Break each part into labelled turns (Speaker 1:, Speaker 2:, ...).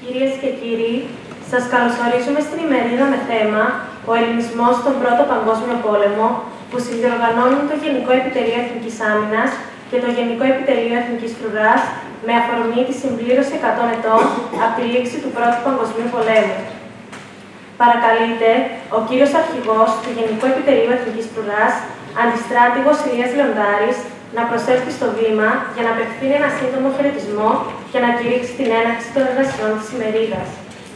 Speaker 1: Κυρίες και κύριοι, σας καλωσορίζουμε στην ημερίδα με θέμα «Ο Ελληνισμός στον Πρώτο Παγκόσμιο Πόλεμο», που συνδιοργανώνουν το Γενικό Επιτελείο Εθνικής Άμυνας και το Γενικό Επιτελείο Εθνικής Φρουράς με αφορμή τη συμπλήρωση 100 ετών από τη λήξη του Πρώτου Παγκοσμίου Πολέμου. Παρακαλείται ο κύριος Αρχηγός του Γενικού Επιτελείου Εθνικής Φρουράς, Αντιστράτηγος Ηλίας Λεοντάρης, να προσέλθει στο βήμα για να απευθύνει ένα σύντομο χαιρετισμό και να κηρύξει την έναρξη των εργασιών της ημερίδας.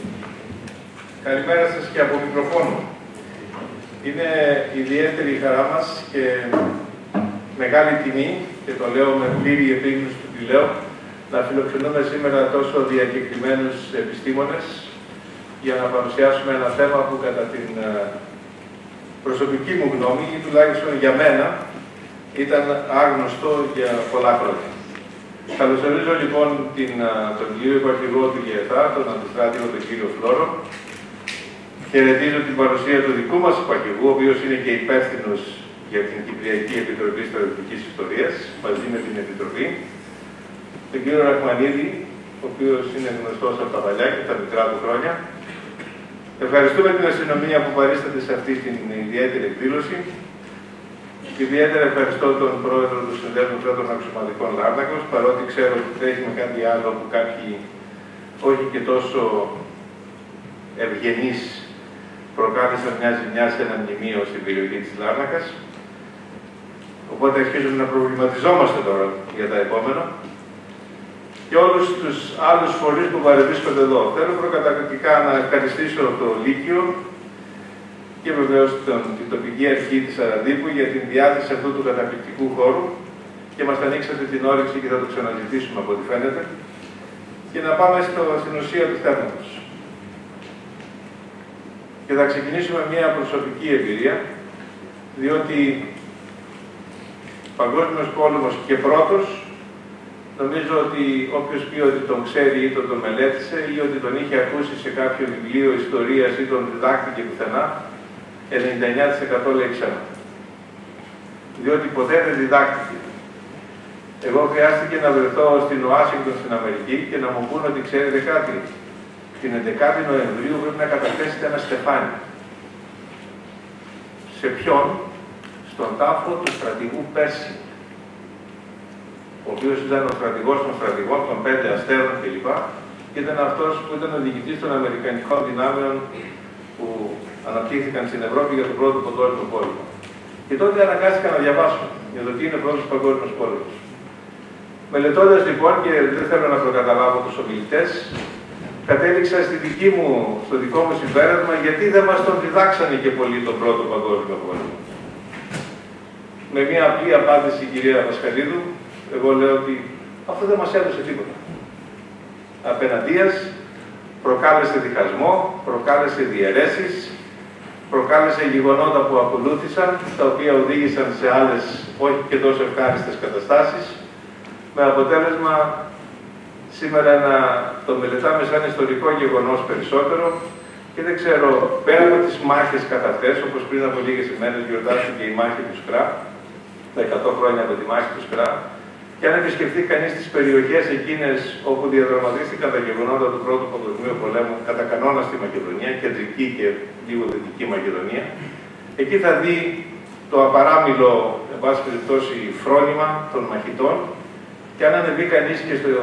Speaker 2: Καλημέρα σας και από μικροφόνο. Είναι ιδιαίτερη η χαρά μας και μεγάλη τιμή, και το λέω με πλήρη επίγνωση του τι λέω, να φιλοξενούμε σήμερα τόσο διακεκριμένους επιστήμονες για να παρουσιάσουμε ένα θέμα που κατά την προσωπική μου γνώμη, ή τουλάχιστον για μένα, ήταν άγνωστο για πολλά χρόνια. Καλωσορίζω λοιπόν τον κύριο Υπαρχηγό του ΓΕΘΑ, τον Αντιστράτηγο τον κύριο Φλόρο. Χαιρετίζω την παρουσία του δικού μας υπαρχηγού, ο οποίος είναι και υπεύθυνος για την Κυπριακή Επιτροπή Στρατιωτικής Ιστορίας, μαζί με την Επιτροπή. Τον κύριο Ραχμανίδη, ο οποίος είναι γνωστός από τα παλιά και τα μικρά του χρόνια. Ευχαριστούμε την αστυνομία που παρίσταται σε αυτή την ιδιαίτερη εκδήλωση. Ιδιαίτερα ευχαριστώ τον πρόεδρο του Συνδέσμου Στρατών Αξιωματικών Λάρνακος, παρότι ξέρω ότι τρέχει με κάτι άλλο που κάποιοι όχι και τόσο ευγενείς προκάλεσαν μια ζημιά σε ένα μνημείο στην περιοχή της Λάρνακας. Οπότε αρχίζουμε να προβληματιζόμαστε τώρα για τα επόμενα. Και όλους τους άλλους φορείς που παρευρίσκονται εδώ. Θέλω προκαταρκτικά να ευχαριστήσω το Λύκειο και βεβαίως την τοπική αρχή της Αραντίπου για την διάθεση αυτού του καταπληκτικού χώρου και μας ανοίξατε την όρεξη και θα το ξαναζητήσουμε από ό,τι φαίνεται. Και να πάμε στην ουσία του θέματος. Και θα ξεκινήσουμε μια προσωπική εμπειρία, διότι Παγκόσμιος Πόλεμος και πρώτος, νομίζω ότι όποιος πει ότι τον ξέρει ή τον μελέτησε ή ότι τον είχε ακούσει σε κάποιο βιβλίο ιστορίας ή τον διδάκτηκε πουθενά, 99% λέει ψέματα. Διότι ποτέ δεν διδάκτηκε. Εγώ χρειάστηκε να βρεθώ στην Ουάσιγκτον στην Αμερική και να μου πούνε ότι ξέρετε κάτι. Την 11η Νοεμβρίου πρέπει να καταθέσετε ένα στεφάνι. Σε ποιον? Στον τάφο του στρατηγού Πέρση, ο οποίος ήταν ο στρατηγός των στρατηγών, των 5 αστέρων κλπ. Και ήταν αυτός που ήταν ο διοικητής των Αμερικανικών δυνάμεων που αναπτύχθηκαν στην Ευρώπη για τον Πρώτο Παγκόσμιο Πόλεμο. Και τότε αναγκάστηκα να διαβάσω για το τι είναι Πρώτος Παγκόσμιος Πόλεμος. Μελετώντας λοιπόν, και δεν θέλω να προκαταλάβω τους ομιλητές, κατέληξα στο δικό μου συμπέρασμα γιατί δεν μας τον διδάξανε και πολύ τον Πρώτο Παγκόσμιο Πόλεμο. Με μια απλή απάντηση, η κυρία Βασκαλίδου, εγώ λέω ότι αυτό δεν μας έδωσε τίποτα. Απέναντίας, προκάλεσε διχασμό, προκάλεσε διαιρέσεις, προκάλεσε γεγονότα που ακολούθησαν, τα οποία οδήγησαν σε άλλες όχι και τόσο ευχάριστες καταστάσεις, με αποτέλεσμα σήμερα να το μελετάμε σαν ιστορικό γεγονός περισσότερο και δεν ξέρω, πέρα από τις μάχες κατά αυτές, όπως πριν από λίγες ημέρες γιορτάστηκε η μάχη του Σκρά, τα 100 χρόνια από τη μάχη του Σκρά, και αν επισκεφτεί κανείς τις περιοχές εκείνες όπου διαδραματίστηκαν τα γεγονότα του Πρώτου Παγκοσμίου Πολέμου, κατά κανόνα στη Μακεδονία, κεντρική και λίγο δυτική Μακεδονία, εκεί θα δει το απαράμιλο, εν πάση περιπτώσει, φρόνημα των μαχητών, και αν ανεβεί κανείς και στο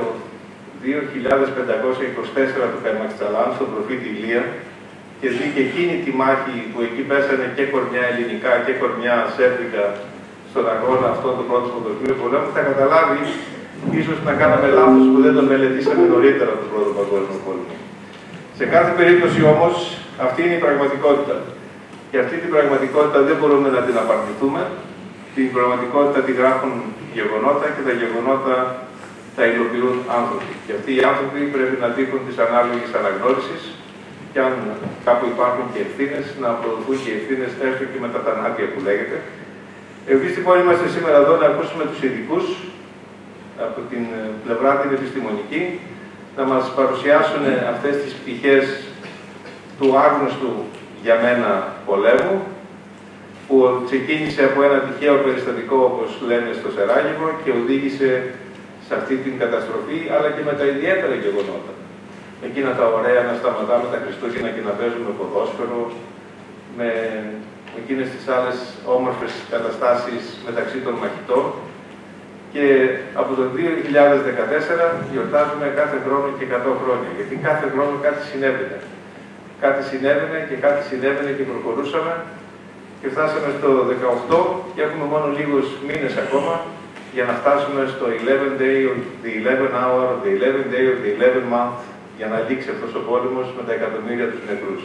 Speaker 2: 2524 του Καρμαξταλάν, στον προφήτη Ηλία, και δει και εκείνη τη μάχη που εκεί πέσανε και κορμιά ελληνικά και κορμιά σέρβικα στον αγώνα αυτόν του Πρώτου Παγκοσμίου Πολέμου, θα καταλάβει ίσως να κάναμε λάθος που δεν τον μελετήσαμε νωρίτερα τον Πρώτο Παγκόσμιο Πόλεμο. Σε κάθε περίπτωση όμως, αυτή είναι η πραγματικότητα. Και αυτή την πραγματικότητα δεν μπορούμε να την απαρνηθούμε. Την πραγματικότητα τη γράφουν γεγονότα και τα γεγονότα τα υλοποιούν άνθρωποι. Και αυτοί οι άνθρωποι πρέπει να τύχουν της ανάλογης αναγνώρισης και αν κάπου υπάρχουν και ευθύνες, να αποδοθούν και ευθύνες έστω και με τα θανάτια που λέγεται. Εμείς λοιπόν είμαστε σήμερα εδώ να ακούσουμε τους ειδικούς από την πλευρά την επιστημονική να μας παρουσιάσουν αυτές τις πτυχές του άγνωστου για μένα πολέμου, που ξεκίνησε από ένα τυχαίο περιστατικό, όπως λένε, στο Σεράγεβο και οδήγησε σε αυτή την καταστροφή, αλλά και με τα ιδιαίτερα γεγονότα. εκείνα τα ωραία να σταματάμε τα Χριστούγεννα και να παίζουμε ποδόσφαιρο, με εκείνες τις άλλες όμορφες καταστάσεις μεταξύ των μαχητών. Και από το 2014 γιορτάζουμε κάθε χρόνο και 100 χρόνια, γιατί κάθε χρόνο κάτι συνέβαινε. Κάτι συνέβαινε και προχωρούσαμε και φτάσαμε στο 18 και έχουμε μόνο λίγους μήνες ακόμα για να φτάσουμε στο 11 day of the 11 hour, the 11 day of the 11 month, για να λήξει αυτός ο πόλεμος με τα εκατομμύρια τους νεκρούς.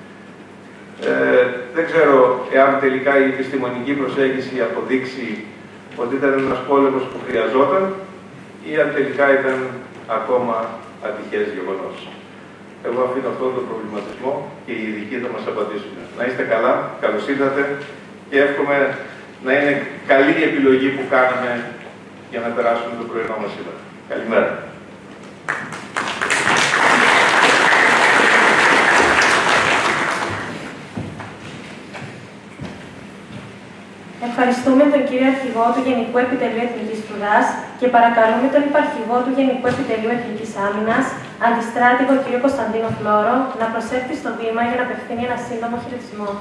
Speaker 2: Δεν ξέρω εάν τελικά η επιστημονική προσέγγιση αποδείξει ότι ήταν ένας πόλεμος που χρειαζόταν ή αν τελικά ήταν ακόμα ατυχές γεγονός. Εγώ αφήνω αυτόν τον προβληματισμό και οι ειδικοί θα μας απαντήσουν. Να είστε καλά, καλώς ήρθατε και εύχομαι να είναι καλή η επιλογή που κάναμε για να περάσουμε το πρωινό μας σήμερα. Καλημέρα.
Speaker 1: Ευχαριστούμε τον κύριο Αρχηγό του Γενικού Επιτελείου Εθνικής Φρουράς και παρακαλούμε τον Υπαρχηγό του Γενικού Επιτελείου Εθνικής Άμυνας, Αντιστράτηγο κύριο Κωνσταντίνο Φλόρο, να προσέλθει στο βήμα για να απευθύνει ένα σύντομο χαιρετισμό.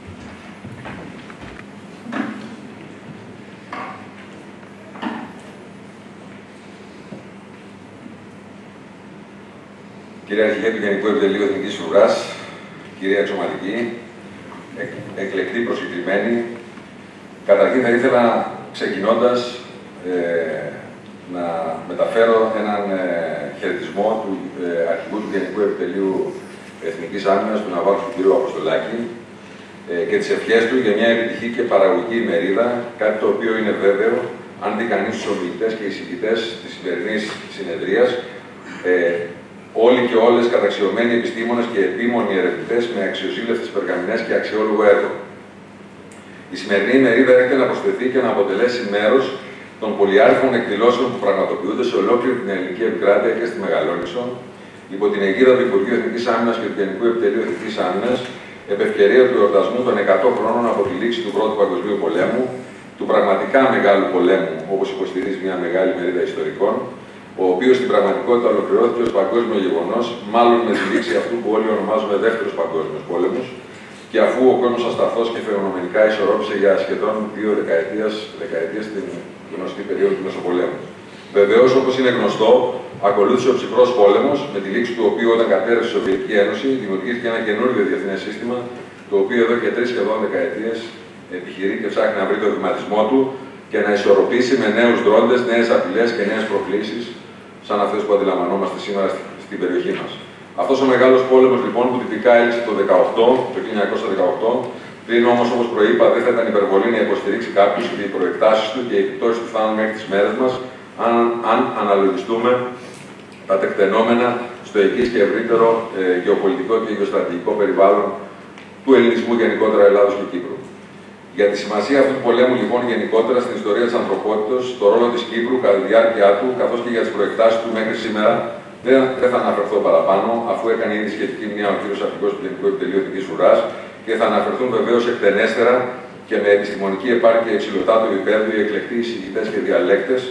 Speaker 3: Κύριε Αρχηγέ του Γενικού Επιτελείου Εθνικής Φρουράς, κυρία Εξωματική, εκλεκτή προσκεκλημένη, καταρχήν θα ήθελα, ξεκινώντας, να μεταφέρω έναν χαιρετισμό του Αρχηγού του Γενικού Επιτελείου Εθνικής Άμυνας, του Ναυάρχου του κ. Αποστολάκη, και τις ευχές του για μια επιτυχή και παραγωγική ημερίδα, κάτι το οποίο είναι βέβαιο, αν δει κανείς τους ομιλητές και εισηγητές της σημερινής συνεδρίας, όλοι και όλες καταξιωμένοι επιστήμονες και επίμονοι ερευνητές με αξιοσύλλευτες περγαμηνές και αξιόλογο έργο. Η σημερινή ημερίδα έρχεται να προσθεθεί και να αποτελέσει μέρος των πολυάριθμων εκδηλώσεων που πραγματοποιούνται σε ολόκληρη την ελληνική επικράτεια και στη Μεγαλόνισσο, υπό την αιγίδα του Υπουργείου Εθνικής Άμυνας και του Γενικού Επιτελείου Εθνικής Άμυνας, επ' ευκαιρία του εορτασμού των 100 χρόνων από τη λήξη του Πρώτου Παγκοσμίου Πολέμου, του πραγματικά μεγάλου πολέμου, όπως υποστηρίζει μια μεγάλη μερίδα ιστορικών, ο οποίος στην πραγματικότητα ολοκληρώθηκε ως παγκόσμιο γεγονός, μάλλον με τη λήξη αυτού που όλοι ονομάζουμε Δεύτερος Παγκόσμιος Πόλεμος, και αφού ο κόσμος ασταθώς και φαινομενικά ισορρόπησε για σχεδόν 2 δεκαετίες την γνωστή περίοδο του Μεσοπολέμου. Βεβαίως, όπως είναι γνωστό, ακολούθησε ο ψυχρός πόλεμος, με τη λήξη του οποίου, όταν κατέρευσε η Σοβιετική Ένωση, δημιουργήθηκε ένα καινούργιο διεθνές σύστημα, το οποίο εδώ και 3 σχεδόν δεκαετίες επιχειρεί και ψάχνει να βρει το βηματισμό του και να ισορροπήσει με νέους δρόντες, νέες απειλές και νέες προκλήσεις, σαν αυτές που αντιλαμβανόμαστε σήμερα στην περιοχή μας. Αυτός ο μεγάλος πόλεμος, λοιπόν, που τυπικά έληξε το 1918, πριν όμως, όπως προείπα, δεν θα ήταν υπερβολή να υποστηρίξει κάποιος ότι οι προεκτάσεις του και οι επιπτώσεις του φτάνουν μέχρι τις μέρες μας, αν αναλογιστούμε τα τεκτενόμενα στο εγγύς και ευρύτερο γεωπολιτικό και γεωστρατηγικό περιβάλλον του ελληνισμού γενικότερα, Ελλάδος και Κύπρου. Για τη σημασία αυτού του πολέμου, λοιπόν, γενικότερα στην ιστορία της ανθρωπότητας, το ρόλο της Κύπρου κατά τη διάρκεια του, καθώς και για τις προεκτάσεις του μέχρι σήμερα, δεν θα αναφερθώ παραπάνω, αφού έκανε ήδη σχετική μνήμα ο κ. Αρχηγός του Γενικού Επιτελείου Εθνικής Φρουράς, και θα αναφερθούν βεβαίως εκτενέστερα και με επιστημονική επάρκεια υψηλωτάτου επίπεδου οι εκλεκτοί εισηγητές και διαλέκτες,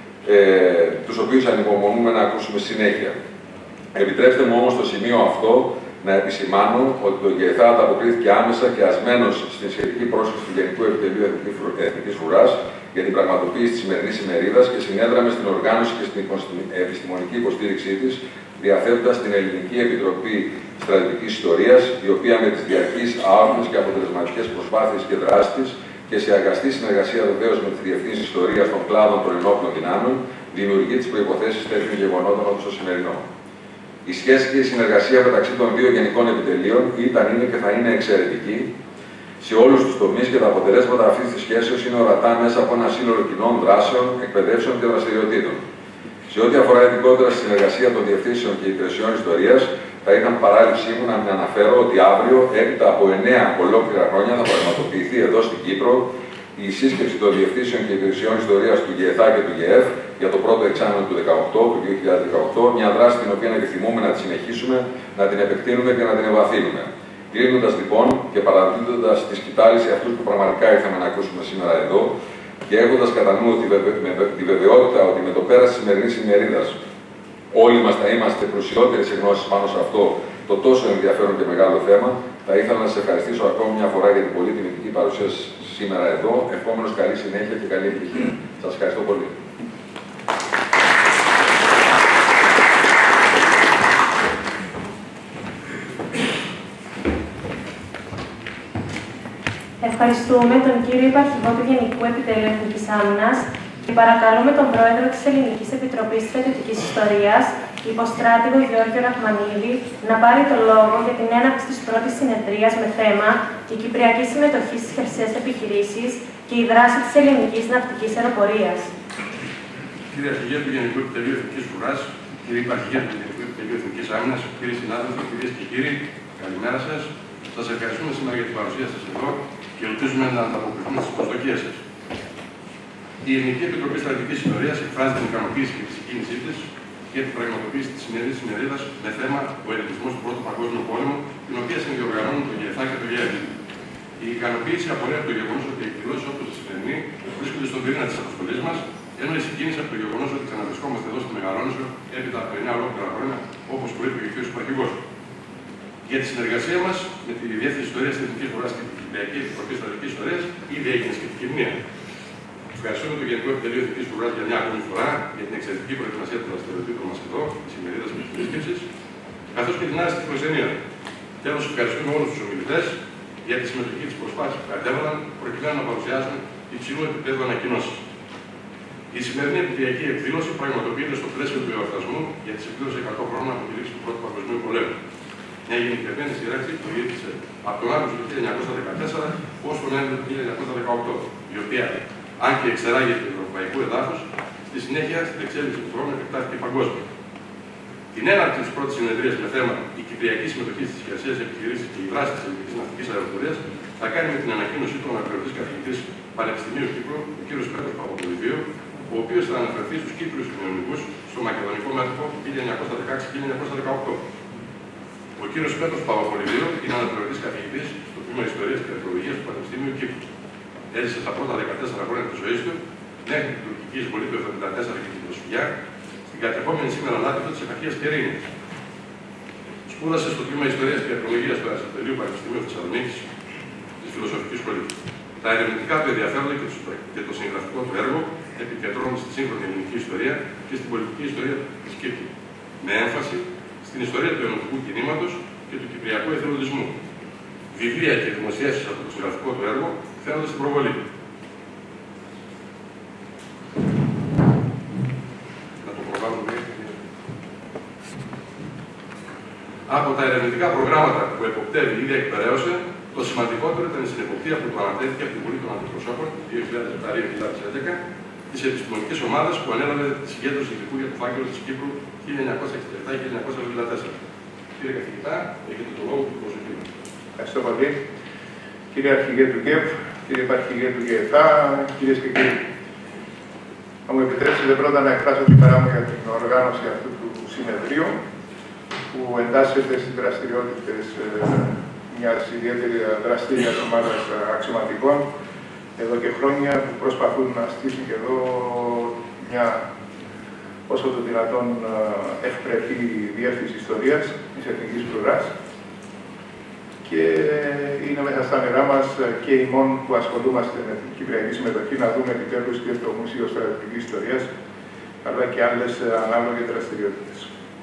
Speaker 3: τους οποίους ανυπομονούμε να ακούσουμε συνέχεια. Επιτρέψτε μου όμως στο σημείο αυτό να επισημάνω ότι το ΓΕΘΑ ανταποκρίθηκε άμεσα και ασμένος στην σχετική πρόσκληση του Γενικού Επιτελείου Εθνικής Φρουράς για την πραγματοποίηση της σημερινής ημερίδας και συνέδραμε στην οργάνωση και στην επιστημονική υποστήριξή της, διαθέτοντας την Ελληνική Επιτροπή Στρατιωτικής Ιστορίας, η οποία με τις διαρκείς, άοκνες και αποτελεσματικές προσπάθειες και δράσεις της και σε αγαστή συνεργασία βεβαίως με τις διευθύνσεις ιστορίας των κλάδων των ενόπλων δυνάμεων, δημιουργεί τις προϋποθέσεις τέτοιων γεγονότων όπως το σημερινό. Η σχέση και η συνεργασία μεταξύ των δύο γενικών επιτελείων ήταν, είναι και θα είναι εξαιρετική σε όλους τους τομείς και τα αποτελέσματα αυτής της σχέσεως είναι ορατά μέσα από ένα σύνολο κοινών δράσεων, εκπαιδεύσεων και δραστηριοτήτων. Σε ό,τι αφορά ειδικότερα στη συνεργασία των διευθύνσεων και υπηρεσιών ιστορίας, θα ήταν παράληψή μου να μην αναφέρω ότι αύριο, έπειτα από 9 ολόκληρα χρόνια, θα πραγματοποιηθεί εδώ στην Κύπρο η σύσκεψη των διευθύνσεων και υπηρεσιών ιστορίας του ΓΕΘΑ και του ΓΕΕΦ για το πρώτο εξάμηνο του 2018, μια δράση την οποία επιθυμούμε να τη συνεχίσουμε, να την επεκτείνουμε και να την ευαθύνουμε. Κλείνοντας λοιπόν και παραδίδοντας τη σκητάλη αυτού που πραγματικά ήρθαμε να ακούσουμε σήμερα εδώ και έχοντας κατά νου τη βεβαιότητα ότι με το πέρας της σημερινής ημερίδας όλοι μας θα είμαστε προσιλότεροι σε γνώσεις πάνω σε αυτό το τόσο ενδιαφέρον και μεγάλο θέμα. Θα ήθελα να σας ευχαριστήσω ακόμη μια φορά για την πολύ τιμητική παρουσία σήμερα εδώ. Ευχόμενος καλή συνέχεια και καλή επιτυχία. Σας ευχαριστώ πολύ.
Speaker 1: Ευχαριστούμε τον κύριο Υπαρχηγό του Γενικού Επιτελείου Εθνικής Άμυνας και παρακαλούμε τον Πρόεδρο της Ελληνικής Επιτροπής Στρατιωτικής Ιστορίας, υποστράτηγο Γιώργιο Ραχμανίδη, να πάρει το λόγο για την έναρξη της πρώτης συνεδρίας με θέμα «Η Κυπριακή συμμετοχή στις χερσαίες επιχειρήσεις και η δράση της ελληνικής ναυτικής αεροπορίας».
Speaker 4: Κύριε Αρχηγέ του Γενικού Επιτελείου Εθνικής Φρουράς, κύριε Υπαρχηγέ του Γενικού Επιτελείου Εθνικής Άμυνας, κύριοι συνάδελφοι, κυρίες και κύριοι, καλημέρα σας. Σας ευχαριστούμε σήμερα για την παρουσία σας εδώ και ελπίζουμε να ανταποκριθούμε στις προσδοκίες σας. Η Ελληνική Επιτροπή Στρατιωτικής Ιστορίας εκφράζει την ικανοποίηση και τη συγκίνησή της για την πραγματοποίηση της σημερινής ημερίδας με θέμα ο ελληνισμός του Πρώτου Παγκόσμιου Πόλεμου, την οποία συνδιοργανώνουν το ΓΕΘΑ και το ΓΕΕ. Η ικανοποίηση απορρέει από το γεγονός ότι οι εκδηλώσεις όπως η σημερινή βρίσκονται στον πυρήνα της αποστολής μας, ενώ η συγκίνηση από το γεγονός ότι ξαναβρισκόμαστε εδώ στη Μεγαλόνισο έπειτα από 9 ολόκληρα χρόνια, όπως προείπε και ο κ. Υπαρχηγός. Για τη συνεργασία μας με τη Διεύθυνση Ιστορίας της Εθνικής Φρουράς και την Κυπριακή Επιτροπή Στρατιωτικής Ιστορίας ήδη έγινε σχετική μνήμα. Ευχαριστούμε το Γενικό Επιτελείο Εθνικής Φρουράς για μια ακόμη φορά για την εξαιρετική προετοιμασία των δραστηριοτήτων μας εδώ, τη ημερίδα και τη επίσκεψη, καθώς και την άρεστη προξενία. Τέλος, ευχαριστούμε όλους τους ομιλητές για τη συμμετοχή της προσπάθειας που κατέβαλαν προκειμένου να παρουσιάσουν υψηλού επίπεδου ανακοινώσεις. Η σημερινή επιτυχιακή εκδήλωση πραγματοποιείται στο πλαίσιο του εορτασμού για τις εκδήλωσεις 100 χρόνων από τη λήξη του Πρώτου Παγκοσμίου Πολέμου. Μια γενικευμένη σύραξη που ήρθε από τον Αύγουστο του 1914 ως τον Νοέμβριο του 1918, η οποία, αν και εξεράγεται του ευρωπαϊκού εδάφους, στη συνέχεια στην εξέλιξη του χρόνου επεκτάθηκε παγκόσμια. Την έναρξη της πρώτης συνεδρίας με θέμα η Κυπριακή συμμετοχή στις χερσαίες επιχειρήσεις και η δράση της ελληνικής ναυτικής αεροπορίας θα κάνει με την ανακοίνωσή του αναπληρωτής καθηγητής Πανεπιστημίου Κύπρου, ο κ. Πέτρος Παπαπολιδίου, ο οποίος θα αναφερθεί στους Κύπριους κοινωνικούς στο μακεδονικό μέτωπο του 1916-1918. Ο κ. Πέτρος Παπαπολιδίου είναι αναπληρωτής καθηγητής στο τμήμα Ιστορίας και Αρχαιολογίας του Πανεπιστημίου Κύπρου. Έζησε τα πρώτα 14 χρόνια της ζωής του μέχρι την τουρκική εισβολή του 1974 και την προσφυγιά στην κατεχόμενη σήμερα λάτρυπο της επαρχίας Κερίνης. Σπούδασε στο τμήμα Ιστορίας και Αρχαιολογίας του Αριστοτελείου Πανεπιστημίου Θεσσαλονίκης της Φιλοσοφικής Σχολής. Τα ερευνητικά του ενδιαφέροντα και το συγγραφικό του έργο επικεντρώνουν στη σύγχρονη ελληνική ιστορία και στην πολιτική ιστορία της Κύπρου, με έμφαση στην ιστορία του ενωτικού κινήματος και του κυπριακού εθελοντισμού. Βιβλία και δημοσιεύσεις από το συγγραφικό του έργο φαίνονται στην προβολή. Να το προβάλλουμε. Από τα ερευνητικά προγράμματα που εποπτεύει ήδη εκπαιρέωσε, το σημαντικότερο ήταν η συνεποπτεία που του ανατέθηκε από την Βουλή των Αντιπροσώπων 2007-2011 της επιστημονικής ομάδας που ανέλαβε τη συγκέντρωση υλικού για το φάκελο της Κύπρου 1967-1974. Κύριε καθηγητά, έχετε το λόγο του προσοχή μας.
Speaker 2: Ευχαριστώ πολύ. Κύριε Αρχηγέ του ΚΕΠ, κύριε Υπαρχηγέ του ΓΕΘΑ, κυρίες και κύριοι. Θα μου επιτρέψετε πρώτα να εκφράσω την χαρά μου για την οργάνωση αυτού του συνεδρίου, που εντάσσεται στις δραστηριότητες μιας ιδιαίτερη δραστήριας ομάδας αξιωματικών εδώ και χρόνια που προσπαθούν να στήσουν και εδώ μια όσο το δυνατόν ευπρεπή διεύθυνση ιστορίας της Εθνικής Φρουράς. Και είναι μέσα στα νερά μας και ημών που ασχολούμαστε με την Κυπριακή συμμετοχή να δούμε επιτέλους και το Μουσείο Στρατιωτικής Ιστορίας, αλλά και άλλες ανάλογες δραστηριότητες.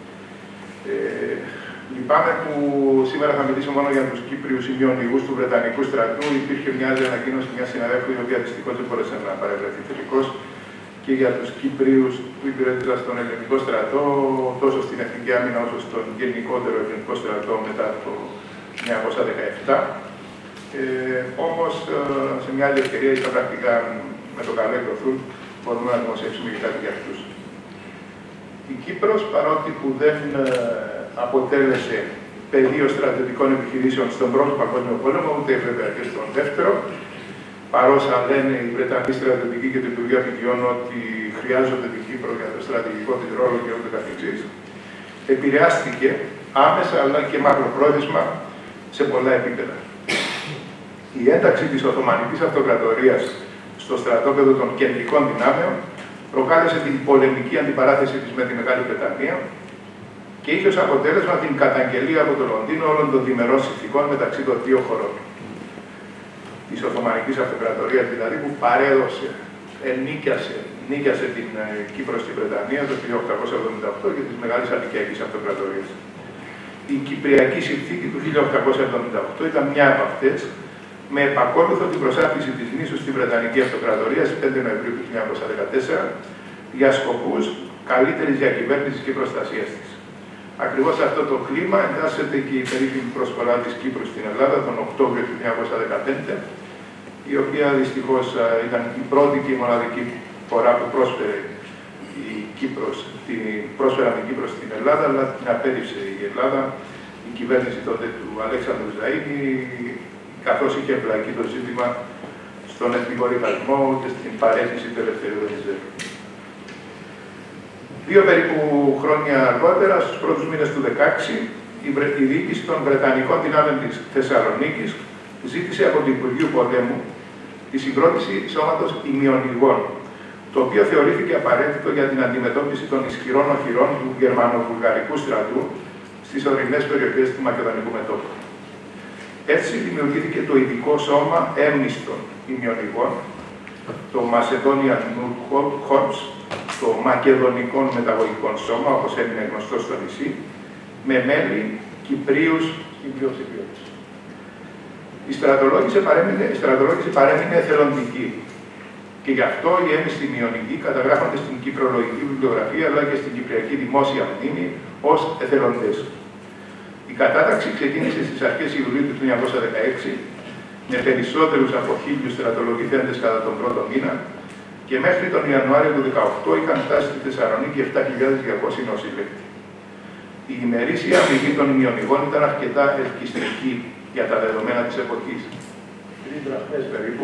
Speaker 2: Λυπάμαι που σήμερα θα μιλήσω μόνο για τους Κύπριους ημιονηγούς του Βρετανικού στρατού. Υπήρχε μια άλλη ανακοίνωση μια συναδέλφου, η οποία δυστυχώς δεν μπόρεσε να παρευρεθεί τελικώς, και για τους Κύπριους που υπηρέτησαν στον ελληνικό στρατό, τόσο στην Εθνική Άμυνα όσο στον γενικότερο ελληνικό στρατό μετά το 1917. Όμως, σε μια άλλη ευκαιρία, ή πρακτικά με το καλό εκδοθούν, μπορούμε να δημοσιεύσουμε και κάτι για αυτούς. Η Κύπρος, παρότι που δεν αποτέλεσε πεδίο στρατιωτικών επιχειρήσεων στον Πρώτο Παγκόσμιο Πόλεμο, ούτε βέβαια και στον Δεύτερο, παρόσα λένε οι Βρετανοί στρατιωτικοί και το Υπουργείο Αμυντικών ότι χρειάζονται την Κύπρο για το στρατηγικό της ρόλο και ούτω καθεξής, επηρεάστηκε άμεσα αλλά και μακροπρόθεσμα σε πολλά επίπεδα. Η ένταξη της Οθωμανικής Αυτοκρατορίας στο στρατόπεδο των κεντρικών δυνάμεων
Speaker 5: προκάλεσε την πολεμική αντιπαράθεση της με τη Μεγάλη Βρετανία και είχε ως αποτέλεσμα την καταγγελία από το Λονδίνο όλων των διμερών συνθηκών μεταξύ των δύο χωρών. Της Οθωμανικής Αυτοκρατορίας δηλαδή, που παρέδωσε, νίκιασε την Κύπρο στη Βρετανία το 1878 και της Μεγάλης Αττικιακής Αυτοκρατορίας. Η Κυπριακή Συνθήκη του 1878 ήταν μια από αυτές, με επακόλουθο την προσάρτηση της νήσου στη Βρετανική Αυτοκρατορία στις 5 Νοεμβρίου του 1914 για σκοπούς καλύτερης διακυβέρνησης και προστασίας της. Ακριβώς σε αυτό το κλίμα εντάσσεται και η περίφημη προσφορά της Κύπρου στην Ελλάδα τον Οκτώβριο του 1915, η οποία δυστυχώς ήταν η πρώτη και η μοναδική φορά που πρόσφεραν την Κύπρο στην Ελλάδα, αλλά την απέρριψε η Ελλάδα, η κυβέρνηση τότε του Αλέξανδρου Ζαΐνη, καθώς είχε εμπλακεί το ζήτημα στον εθνικό ριβαλισμό και στην παρέκκληση του Ελευθερίου Βενιζέλου. 2 περίπου χρόνια αργότερα, στους πρώτους μήνες του 2016, η διοίκηση των Βρετανικών δυνάμεων της Θεσσαλονίκης ζήτησε από το Υπουργείο Πολέμου τη συγκρότηση σώματος ημιονηγών, το οποίο θεωρήθηκε απαραίτητο για την αντιμετώπιση των ισχυρών οχυρών του γερμανοβουλγαρικού στρατού στις ορεινές περιοχές του Μακεδονικού μετώπου. Έτσι δημιουργήθηκε το ειδικό σώμα έμνηστων ημιονηγών, το Macedonian Nude Corps, το Μακεδονικών Μεταγωγικών Σώμα, όπως έμεινε γνωστό στο νησί, με μέλη Κυπρίους Κυπριοψηφίους. Η στρατολόγηση παρέμεινε εθελοντική και γι' αυτό οι έμνηστοι ημιονηγοί καταγράφονται στην Κυπρολογική Βιβλιογραφία αλλά και στην Κυπριακή Δημόσια Μνήμη ως εθελοντές. Η κατάταξη ξεκίνησε στις αρχές Ιουλίου του 1916 με περισσότερους από 1.000 στρατολογηθέντες κατά τον πρώτο μήνα και μέχρι τον Ιανουάριο του 2018 είχαν φτάσει στη Θεσσαλονίκη 7.200 νοσηλεύτες. Η ημερήσια αμυγή των ημιονηγών ήταν αρκετά ελκυστική για τα δεδομένα της εποχής. 3 δραχμές περίπου,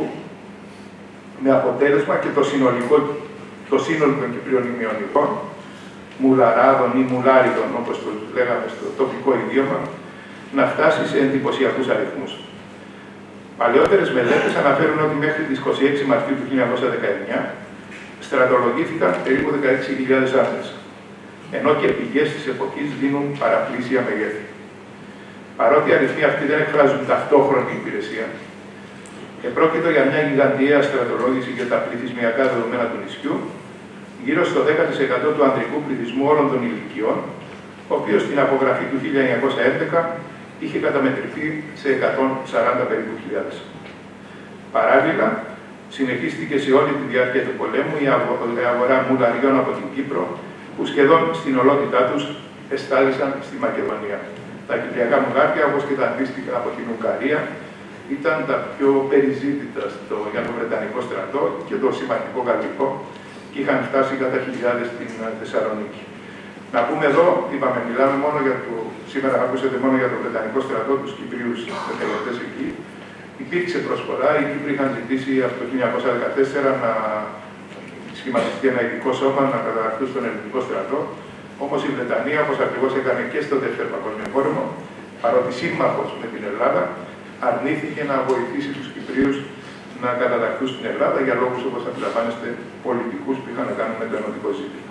Speaker 5: με αποτέλεσμα και το σύνολο των Κυπρίων ημιονηγών, μουλαράδων ή μουλάριδων, όπως το λέγαμε στο τοπικό ιδιώμα, να φτάσει σε εντυπωσιακούς αριθμούς. Παλαιότερες μελέτες αναφέρουν ότι μέχρι τις 26 Μαρτίου του 1919 στρατολογήθηκαν περίπου 16.000 άντρες, ενώ και πηγές της εποχής δίνουν παραπλήσια μεγέθη. Παρότι οι αριθμοί αυτοί δεν εκφράζουν ταυτόχρονη υπηρεσία, επρόκειτο για μια γιγαντιαία στρατολόγηση για τα πληθυσμιακά δεδομένα του νησιού, γύρω στο 10% του ανδρικού πληθυσμού όλων των ηλικιών, ο οποίος στην απογραφή του 1911 είχε καταμετρηθεί σε 140 περίπου χιλιάδες. Παράλληλα, συνεχίστηκε σε όλη τη διάρκεια του πολέμου η αγορά μουλαριών από την Κύπρο, που σχεδόν στην ολότητά τους εστάλησαν στη Μακεδονία. Τα κυπριακά μουλάρια, όπως και τα αντίστοιχα από την Ουγγαρία, ήταν τα πιο περιζήτητα για τον Βρετανικό στρατό και το σημαντικό γαλλικό και είχαν φτάσει κατά χιλιάδες στην Θεσσαλονίκη. Να πούμε εδώ, είπαμε, μιλάμε μόνο για το. Σήμερα ακούσατε μόνο για τον Βρετανικό στρατό, τους Κυπρίους εθελοντές εκεί. Υπήρξε προσφορά, οι Κύπροι είχαν ζητήσει από το 1914 να σχηματιστεί ένα ειδικό σώμα να καταραχθούν στον ελληνικό στρατό. Όμως η Βρετανία, όπως ακριβώς έκανε και στο Δεύτερο Παγκόσμιο Πόλεμο, παρότι σύμμαχος με την Ελλάδα, αρνήθηκε να βοηθήσει τους Κυπρίους να καταταχθούν στην Ελλάδα για λόγους, όπως αντιλαμβάνεστε, πολιτικούς που είχαν να κάνουν με το ενωτικό ζήτημα.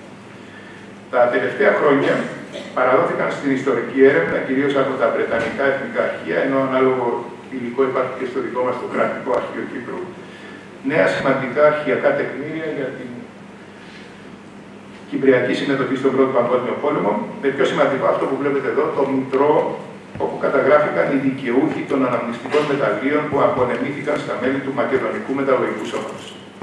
Speaker 5: Τα τελευταία χρόνια παραδόθηκαν στην ιστορική έρευνα, κυρίως από τα Βρετανικά Εθνικά Αρχεία, ενώ ανάλογο υλικό υπάρχει και στο δικό μας το Κρατικό Αρχείο Κύπρου, νέα σημαντικά αρχειακά τεκμήρια για την κυπριακή συμμετοχή στον Πρώτο Παγκόσμιο Πόλεμο, με πιο σημαντικό αυτό που βλέπετε εδώ, το Μητρό, όπου καταγράφηκαν οι δικαιούχοι των αναμνηστικών μεταλλίων που απονεμήθηκαν στα μέλη του Μακεδονικού Μεταγωγικού Σώματος.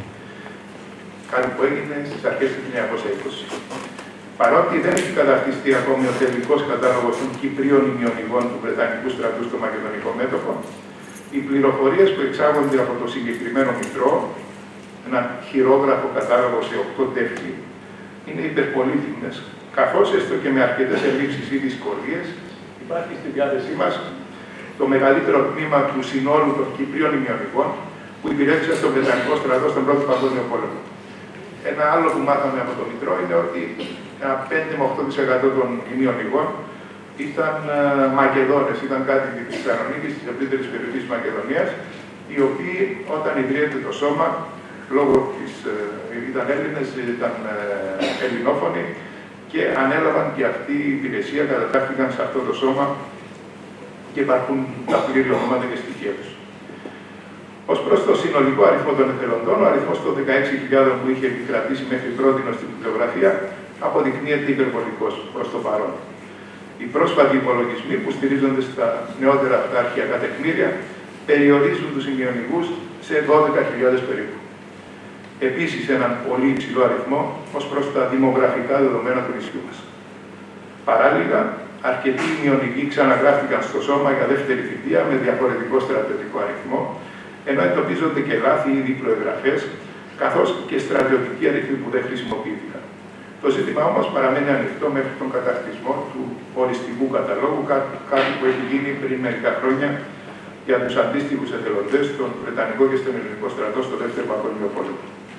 Speaker 5: Κάτι που έγινε στις αρχές του 1920. Παρότι δεν έχει καταρτιστεί ακόμη ο τελικός κατάλογος των Κυπρίων ημιονηγών του Βρετανικού στρατού στο Μακεδονικό μέτωπο, οι πληροφορίες που εξάγονται από το συγκεκριμένο Μητρό, ένα χειρόγραφο κατάλογο σε 8 τεύχη, είναι υπερπολίτιμες, καθώς έστω και με αρκετές ελλείψεις ή δυσκολίες, υπάρχει στη διάθεσή μας το μεγαλύτερο τμήμα του συνόλου των Κυπρίων ημιονηγών που υπηρέτησαν στον Βρετανικό στρατό στον Πρώτο Παγκόσμιο Πόλεμο. Ένα άλλο που μάθαμε από το Μητρό είναι ότι ένα 5 με 8% των ημιονηγών ήταν Μακεδόνες, ήταν κάτοικοι της Θεσσαλονίκης, της ευρύτερης περιοχής της Μακεδονίας, οι οποίοι όταν ιδρύεται το σώμα λόγω ήταν Έλληνες, ήταν ελληνόφωνοι και ανέλαβαν και αυτή η υπηρεσία, κατατάχθηκαν σε αυτό το σώμα και υπάρχουν τα πλήρη ονόματα και στοιχεία τους. Ως προς το συνολικό αριθμό των εθελοντών, ο αριθμός των 16.000 που είχε επικρατήσει μέχρι πρώτη στην βιβλιογραφία αποδεικνύεται υπερβολικός προς το παρόν. Οι πρόσφατοι υπολογισμοί που στηρίζονται στα νεότερα αυτά αρχαιακά τεκμήρια περιορίζουν τους ημιονικούς σε 12.000 περίπου. Επίσης, έναν πολύ υψηλό αριθμό ως προς τα δημογραφικά δεδομένα του νησιού μας. Παράλληλα, αρκετοί ημιονικοί ξαναγράφτηκαν στο σώμα για δεύτερη θητεία με διαφορετικό στρατιωτικό αριθμό, ενώ εντοπίζονται και λάθη ή διπλοεγγραφές, καθώς και στρατιωτικοί αριθμοί που δεν χρησιμοποιήθηκαν. Το ζήτημα όμως παραμένει ανοιχτό μέχρι τον καταρτισμό του οριστικού καταλόγου, κάτι που έχει γίνει πριν μερικά χρόνια για τους αντίστοιχους εθελοντές στον Βρετανικό και στον Ελληνικό στρατό στο Δεύτερο Παγκόσμιο Πόλεμο.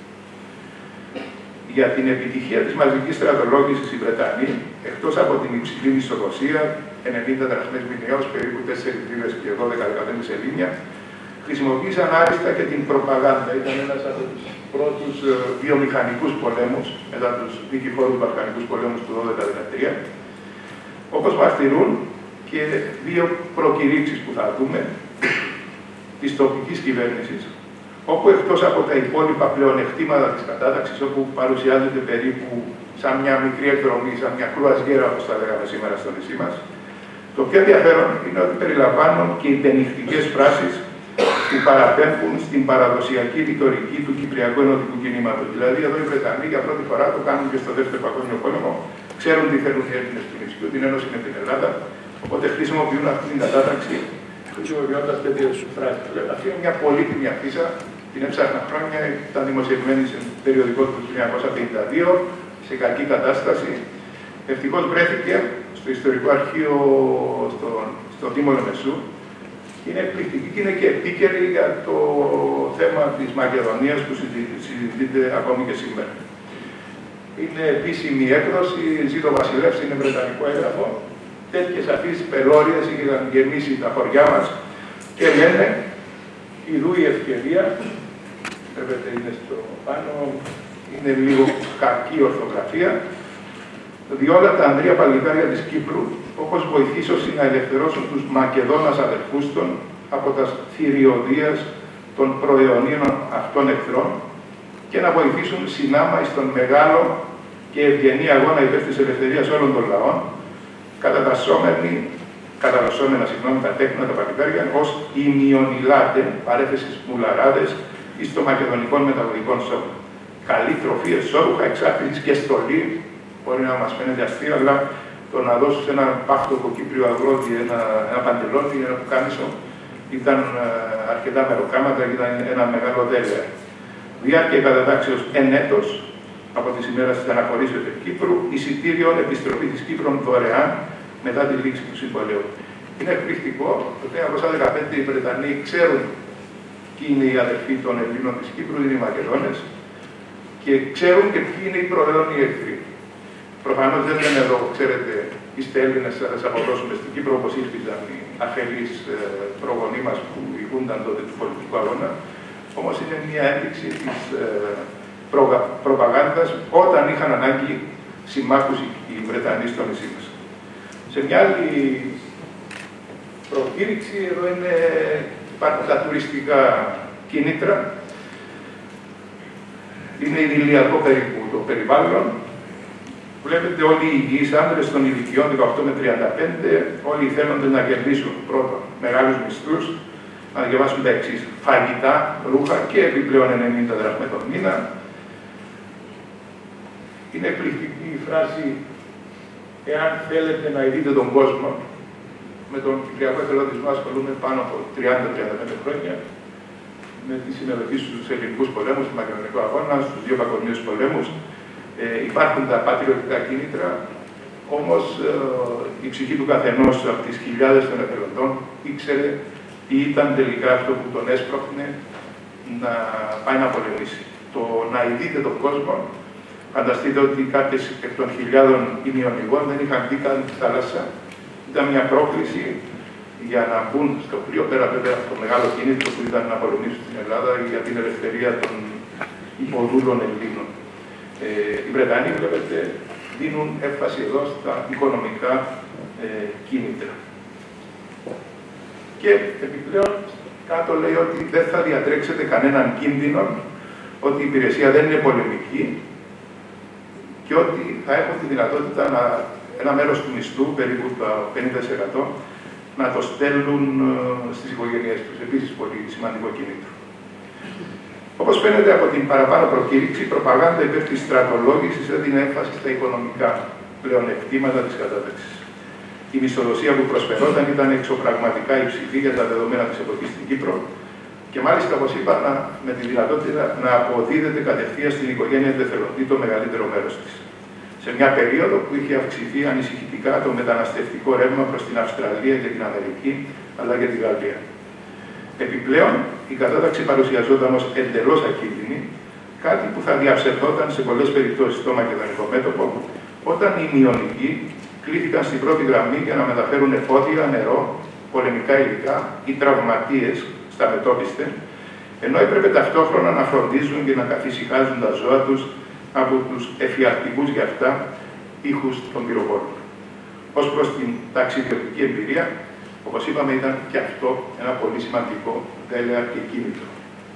Speaker 5: Για την επιτυχία της μαζικής στρατολόγησης οι Βρετανοί, εκτός από την υψηλή μισθοδοσία, 90 δραχμές μηνιαίως, περίπου 4 λίρες και 12-15 σελήνια, χρησιμοποίησαν άριστα και την προπαγάνδα. Ήταν ένας από τους πρώτους βιομηχανικούς πολέμους, μετά τους δικηφόρους βαλκανικούς πολέμους του 12-13, όπως μαρτυρούν και δύο προκηρύξεις που θα δούμε της τοπικής κυβέρνησης, όπου εκτός από τα υπόλοιπα πλεονεκτήματα της κατάταξης, όπου παρουσιάζεται περίπου σαν μια μικρή εκδρομή, σαν μια κρουαζιέρα, όπως τα λέγαμε σήμερα στο νησί μας, το πιο ενδιαφέρον είναι ότι περιλαμβάνουν και υπενιχτικές φράσεις που παραπέμπουν στην παραδοσιακή ρητορική του Κυπριακού Ενωτικού Κινήματος. Δηλαδή, εδώ οι Βρετανοί για πρώτη φορά το κάνουν και στο Δεύτερο Παγκόσμιο Πόλεμο, ξέρουν τι θέλουν οι Έλληνες του νησιού, την ένωση με την Ελλάδα, οπότε χρησιμοποιούν αυτή την κατάταξη, χρησιμοποιώντας τέτοιες φράσεις. Αυτή είναι μια πολύτιμη αφίσα, την έψαχνα χρόνια, ήταν δημοσιευμένη σε περιοδικό του 1952, σε κακή κατάσταση. Ευτυχώς βρέθηκε στο ιστορικό αρχείο στο Δήμο Λεμεσού. Είναι εκπληκτική και είναι και επίκαιρη για το θέμα της Μακεδονίας που συζητείται ακόμη και σήμερα. Είναι επίσημη έκδοση, Ζήτω Βασιλεύς, είναι βρετανικό έγγραφο. Τέτοιες αφήσεις πελώριες είχαν γεμίσει τα χωριά μας και λένε ιδού η ευκαιρία, βλέπετε είναι στο πάνω, είναι λίγο κακή ορθογραφία, διόλα τα ανδρεία παλικάρια της Κύπρου, όπως βοηθήσωσι να ελευθερώσουν τους Μακεδόνας αδερφούς των από τα θηριωδίας των προαιωνίων αυτών εχθρών και να βοηθήσουν συνάμα εις τον μεγάλο και ευγενή αγώνα υπέρ της ελευθερίας όλων των λαών, κατατασσόμενα τα τέκνα τα παλικάρια, ως ημιονιλάτε, παρέθεσης μουλαράδες, εις το μακεδονικών μεταγωγικών σώμα. Καλή τροφή, εσώρουχα, εξάρτηση και στολή. Μπορεί να μας φαίνεται αστείο, αλλά το να δώσω σε έναν πάκτοκο Κύπριο αγρότη ένα παντελόνι, ένα πουκάμισο, ήταν αρκετά μεροκάματα και ήταν ένα μεγάλο δέλεα. Διάρκεια κατατάξεως εν έτος από τις ημέρες της αναχωρήσεως της Κύπρου, εισιτήριο επιστροφή της Κύπρου δωρεάν μετά τη λήξη του συμβολέου. Είναι εκπληκτικό, το 1915 οι Βρετανοί ξέρουν ποιοι είναι οι αδελφοί των Ελλήνων της Κύπρου, είναι οι Μακεδόνες, και ξέρουν και ποιοι είναι οι προαιώνιοι εχθροί. Προφανώς δεν είναι εδώ, ξέρετε, είστε Έλληνες, θα σας αποδώσουμε στην Κύπρο, όπως ήρθαν οι αφελείς προγονείς μας που ηγούνταν τότε του πολιτικού αγώνα. Όμως είναι μια ένδειξη της προπαγάνδας όταν είχαν ανάγκη συμμάχους οι Βρετανοί στο νησί μας. Σε μια άλλη προκήρυξη, εδώ υπάρχουν τα τουριστικά κίνητρα. Είναι ιδηλιακό περίπου το περιβάλλον. Βλέπετε όλοι οι υγιείς άνδρες των ηλικιών 18 με 35, όλοι θέλονται να κερδίσουν πρώτα μεγάλους μισθούς, να διαβάσουν τα εξής: φαγητά, ρούχα και επιπλέον 90 δραχμές τον μήνα. Είναι εκπληκτική η φράση, εάν θέλετε να ειδείτε τον κόσμο. Με τον Κυπριακό εθελοντισμό ασχολούμαι πάνω από 30-35 χρόνια, με τη συμμετοχή στους ελληνικούς πολέμους, στον Μακεδονικό αγώνα, στους δύο παγκοσμίους πολέμους. Υπάρχουν τα πατριωτικά κίνητρα, όμως η ψυχή του καθενός από τις χιλιάδες των εθελοντών ήξερε τι ήταν τελικά αυτό που τον έσπρωχνε να πάει να πολεμήσει. Το να ειδείτε τον κόσμο, φανταστείτε ότι κάποιες εκ των χιλιάδων ημιονηγών δεν είχαν δει καν τη θάλασσα. Ήταν μια πρόκληση για να μπουν στο πλοίο, πέρα βέβαια από το μεγάλο κίνητρο που ήταν να πολεμήσουν στην Ελλάδα για την ελευθερία των υποδούλων Ελλήνων. Οι Βρετανοί, βλέπετε, δίνουν έμφαση εδώ στα οικονομικά κίνητρα. Και επιπλέον κάτω λέει ότι δεν θα διατρέξετε κανέναν κίνδυνο, ότι η υπηρεσία δεν είναι πολεμική και ότι θα έχουν τη δυνατότητα ένα μέρος του μισθού, περίπου το 50%, να το στέλνουν στις οικογένειές τους. Επίσης πολύ σημαντικό κίνητρο. Όπως φαίνεται από την παραπάνω προκήρυξη, η προπαγάνδα υπέρ της στρατολόγησης έδινε έμφαση στα οικονομικά πλεονεκτήματα της κατάταξης. Η μισθοδοσία που προσφερόταν ήταν εξωπραγματικά υψηλή για τα δεδομένα της εποχής στην Κύπρο και μάλιστα, όπως είπα, με τη δυνατότητα να αποδίδεται κατευθείαν στην οικογένεια του εθελοντή το μεγαλύτερο μέρος της. Σε μια περίοδο που είχε αυξηθεί ανησυχητικά το μεταναστευτικό ρεύμα προς την Αυστραλία και την Αμερική, αλλά και τη Γαλλία. Επιπλέον, η κατάταξη παρουσιαζόταν ως εντελώς ακίνδυνη, κάτι που θα διαψευδόταν σε πολλές περιπτώσεις στο μακεδονικό μέτωπο, όταν οι μειονικοί κλήθηκαν στην πρώτη γραμμή για να μεταφέρουν εφόδια, νερό, πολεμικά υλικά ή τραυματίες στα μετώπιστε, ενώ έπρεπε ταυτόχρονα να φροντίζουν και να καθησυχάζουν τα ζώα τους από τους εφιαλτικούς για αυτά ήχους των πυροβόλων. Ως προς την ταξιδιωτική εμπειρία, όπως είπαμε, ήταν και αυτό ένα πολύ σημαντικό δέλεα και κίνητρο.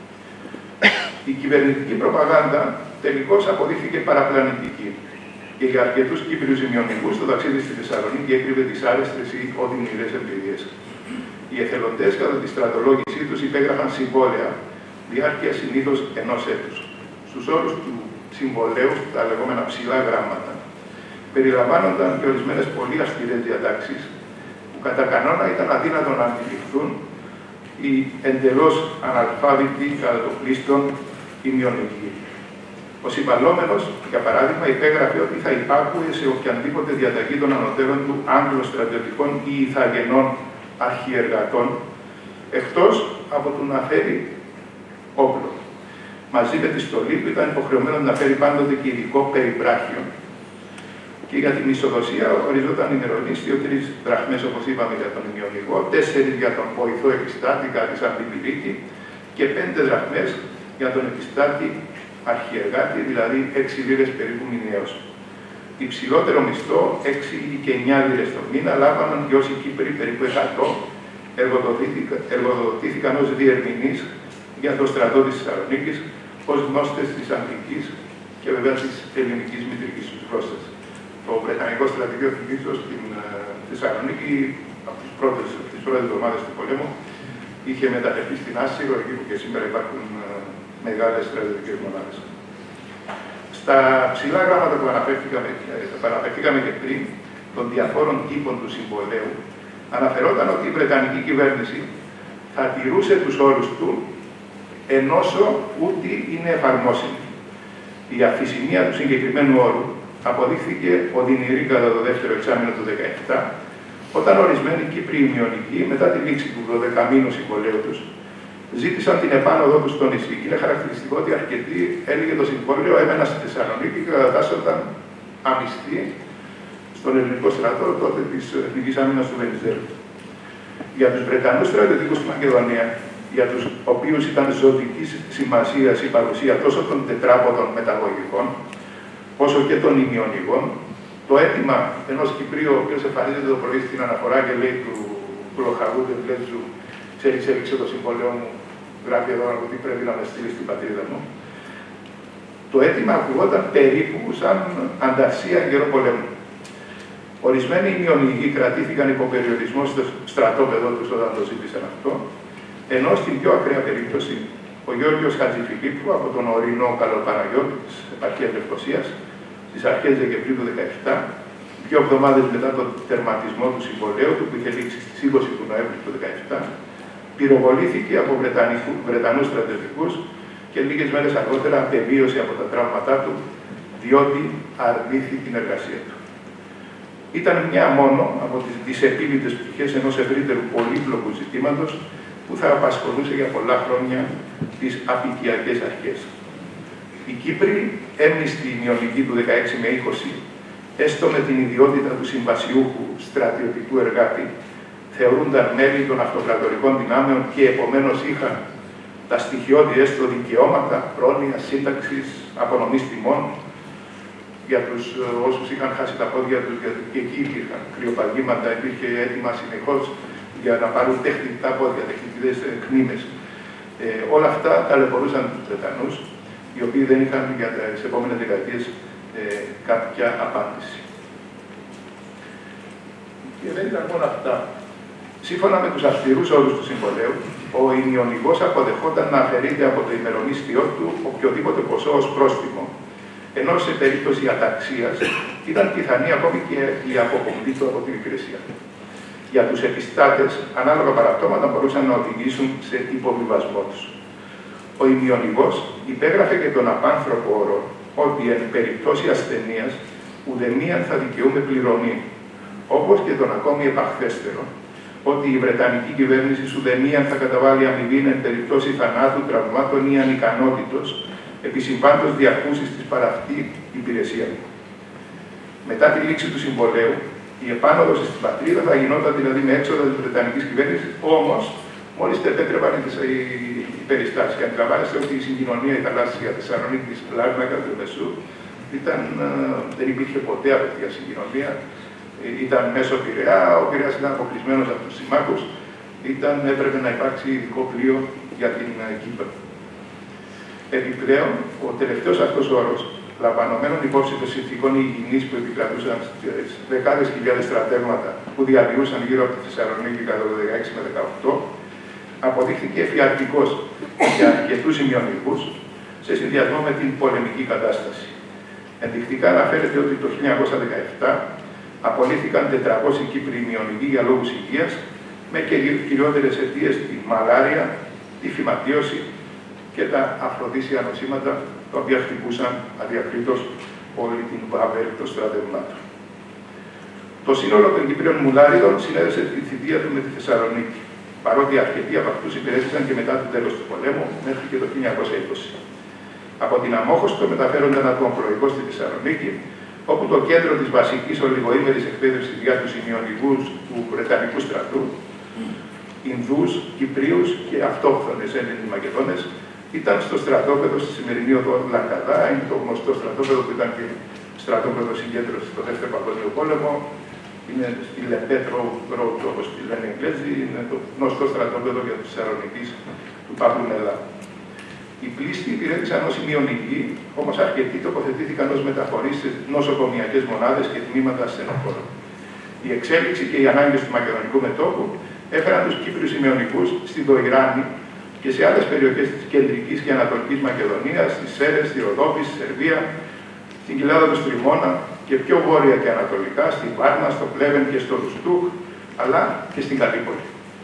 Speaker 5: Η κυβερνητική προπαγάνδα τελικώς αποδείχθηκε παραπλανητική και για αρκετούς Κύπριους ημιονικούς το ταξίδι στη Θεσσαλονίκη έκρυβε τις άρεστες ή οδυνηρές εμπειρίες. Οι εθελοντές κατά τη στρατολόγησή τους υπέγραφαν συμβόλαια διάρκεια συνήθως ενός έτους. Στους όρους του συμβολέου, τα λεγόμενα ψηλά γράμματα, περιλαμβάνονταν και ορισμένες πολύ αυστηρές διατάξεις που κατά κανόνα ήταν αδύνατο να αντιληφθούν οι εντελώς αναλφάβητοι κατά το πλήστον ημιονικοί. Ο συμβαλόμενος, για παράδειγμα, υπέγραφε ότι θα υπάκουε σε οποιαδήποτε διαταγή των ανωτέρων του Άγγλων στρατιωτικών ή ηθαγενών αρχιεργατών, εκτός από το να φέρει όπλο. Μαζί με τη στολή του ήταν υποχρεωμένο να φέρει πάντοτε και ειδικό περιπράχιο. Και για τη μισθοδοσία οριζόταν ημερονίστιο 3 δραχμές, όπως είπαμε, για τον ημιονικό, 4 για τον βοηθό επιστάτη κάτι σαν την πυρίκη και 5 δραχμές για τον επιστάτη αρχιεργάτη, δηλαδή 6 λίρες περίπου μηνιαίως. Υψηλότερο μισθό, 6 και 9 λίρες το μήνα, λάβαναν και όσοι Κύπροι περίπου 100 εργοδοτήθηκαν ως διερμηνείς για το στρατό της Θεσσαλονίκης, ως γνώστες της αγγλικής και βέβαια της ελληνικής μητρικής τους γλώσσας. Το Βρετανικό στρατηγείο θυμίζω στην Θεσσαλονίκη από τις πρώτες εβδομάδες του πολέμου είχε μεταφερθεί στην Άσυρο, εκεί που και σήμερα υπάρχουν μεγάλες στρατιωτικές μονάδες. Στα ψηλά γράμματα που αναφερθήκαμε και πριν, των διαφόρων τύπων του συμβολέου, αναφερόταν ότι η Βρετανική κυβέρνηση θα τηρούσε τους όρους του ενώσο ούτε είναι εφαρμόσιμη. Η αμφισημία του συγκεκριμένου όρου αποδείχθηκε οδυνηρή κατά το δεύτερο εξάμηνο του 2017, όταν ορισμένοι Κύπριοι ημιονικοί, μετά τη λήξη του 12μήνου συμβολέου τους, ζήτησαν την επάνωδό τους στο νησί. Και είναι χαρακτηριστικό ότι αρκετοί, έλεγε το συμβόλαιο, έμεναν στη Θεσσαλονίκη και κατατάσσονταν αμυστοί στον ελληνικό στρατό τότε της Εθνικής Άμυνας του Βενιζέλου. Για τους Βρετανούς στρατιωτικούς στη Μακεδονία, για τους οποίους ήταν ζωτικής σημασίας η παρουσία τόσο των τετράποδων μεταγωγικών, όσο και των ημιονικών, το αίτημα ενός Κυπρίου, ο οποίος εμφανίζεται το πρωί στην αναφορά και λέει του λοχαγού του Ευλέτζου, ξέρεις, έληξε το συμβόλαιό μου, γράφει εδώ ότι πρέπει να με στείλει στην πατρίδα μου. Το αίτημα ακουγόταν περίπου σαν ανταρσία εν καιρό πολέμου. Ορισμένοι ημιονικοί κρατήθηκαν υπό περιορισμό στο στρατόπεδο τους όταν το ζήτησαν αυτό, ενώ στην πιο ακραία περίπτωση ο Γιώργος Χατζηφιλίππου από τον ορεινό Καλοπαναγιώτη της επαρχίας Λευκωσίας στις αρχές Δεκεμβρίου του 2017, 2 εβδομάδες μετά τον τερματισμό του συμβολέου του που είχε λήξει στις 20 του Νοέμβρη του 2017, πυροβολήθηκε από Βρετανούς στρατιωτικούς και λίγες μέρες αργότερα απεβίωσε από τα τραύματά του, διότι αρνήθη την εργασία του. Ήταν μια μόνο από τις δυσεπίλητες πτυχές ενός ευρύτερου πολύπλοκου ζητήματος που θα απασχολούσε για πολλά χρόνια τις απικιακές αρχές. Οι Κύπροι, έμνηστοι ημιονικοί του 16 με 20, έστω με την ιδιότητα του συμβασιούχου στρατιωτικού εργάτη, θεωρούνταν μέλη των αυτοκρατορικών δυνάμεων και επομένως είχαν τα στοιχειώδη έστω δικαιώματα, πρόνοια, σύνταξης, απονομής τιμών για τους όσους είχαν χάσει τα πόδια τους, γιατί και εκεί υπήρχαν κρυοπαγήματα, υπήρχε έτοιμα συνεχώς για να πάρουν τεχνητά πόδια, τεχνητές κνήμες. Όλα αυτά ταλαιπωρούσαν τους Βρετανούς, οι οποίοι δεν είχαν για τις επόμενες δεκαετίες κάποια απάντηση. Και δεν ήταν μόνο αυτά. Σύμφωνα με τους αυστηρούς όρους του συμβολέου, ο ημιονηγός αποδεχόταν να αφαιρείται από το ημερομίσθιό του οποιοδήποτε ποσό ως πρόστιμο, ενώ σε περίπτωση αταξίας ήταν πιθανή ακόμη και η αποπομπή του από την υπηρεσία. Για τους επιστάτες, ανάλογα παραπτώματα μπορούσαν να οδηγήσουν σε υποβιβασμό τους. Ο ημιονηγός υπέγραφε και τον απάνθρωπο όρο ότι εν περιπτώσει ασθενείας ουδεμίαν θα δικαιούμαι πληρωμή, όπως και τον ακόμη επαχθέστερο, ότι η Βρετανική κυβέρνηση ουδεμίαν θα καταβάλει αμοιβή εν περιπτώσει θανάτου, τραυμάτων ή ανικανότητος, επισυμβάντως διακούσεις της παραυτή υπηρεσία. Μετά τη λήξη του συμβολέου, η επάνωδος στην πατρίδα θα γινόταν δηλαδή με έξοδα της Βρετανικής κυβέρνησης, όμως μόλις τα επέτρεπαν οι περιστάσεις. Και αντιλαμβάνεστε ότι η συγκοινωνία η θαλάσσια Θεσσαλονίκης, Λάρνακα, του Μεσού, δεν υπήρχε ποτέ απευθεία συγκοινωνία. Ήταν μέσω Πειραιά, ο Πειραιάς ήταν αποκλεισμένος από τους συμμάχους, έπρεπε να υπάρξει ειδικό πλοίο για την Κύπρο. Επιπλέον, ο τελευταίος αυτός όρος, λαμβανομένων υπόψη των συνθηκών υγιεινής που επικρατούσαν στις δεκάδες χιλιάδες στρατεύματα που διαλύουσαν γύρω από τη Θεσσαλονίκη κατά το 16 με 18, αποδείχθηκε εφιαλτικός για αρκετούς ημιονηγούς σε συνδυασμό με την πολεμική κατάσταση. Ενδεικτικά αναφέρεται ότι το 1917 απολύθηκαν 400 Κύπροι ημιονηγοί για λόγους υγείας, με κυριότερες αιτίες τη μαλάρια, τη φυματίωση και τα αφροδίσια νοσήματα, τα οποία χτυπούσαν αδιακρίτως όλη την βάβερη των στρατευμάτων. Το σύνολο των Κυπρίων Μουλάριδων συνέδεσε τη θητεία του με τη Θεσσαλονίκη, παρότι αρκετοί από αυτούς υπηρέτησαν και μετά το τέλος του πολέμου, μέχρι και το 1920. Από την Αμόχωστο μεταφέρονταν από τον προηγό στη Θεσσαλονίκη, όπου το κέντρο της βασικής ολιγοήμερης εκπαίδευσης για τους ημιονηγούς του Βρετανικού στρατού, Ινδούς, Κυπρίους και αυτόχθονες Έλληνες Μακεδόνες, ήταν στο στρατόπεδο στη σημερινή οδό Λαγκαδά, είναι το γνωστό στρατόπεδο που ήταν και στρατόπεδο συγκέντρωση στο Δεύτερο Παγκόσμιο Πόλεμο, είναι στη Λεπέτρο Road, όπως τη λένε οι Εγγλέζοι, είναι το γνωστό στρατόπεδο για τους Θεσσαλονικείς του Παύλου Μελά. Οι πλήστοι υπηρέτησαν ως ημιονηγοί, όμως αρκετοί τοποθετήθηκαν ως μεταφορείς σε νοσοκομιακές μονάδες και τμήματα ασθενοφόρων. Η εξέλιξη και οι ανάγκες του μακεδονικού μετώπου έφεραν τους Κύπριους ημιονηγούς στην Δοϊράνη και σε άλλες περιοχές της κεντρικής και ανατολικής Μακεδονίας, στις Σέρρες, στη Ροδόπη, στη Σερβία, στην κοιλάδα του Στριμώνα και πιο βόρεια και ανατολικά, στην Βάρνα, στο Πλέβεν και στο Ρουστούκ, αλλά και στην Καλύπολη.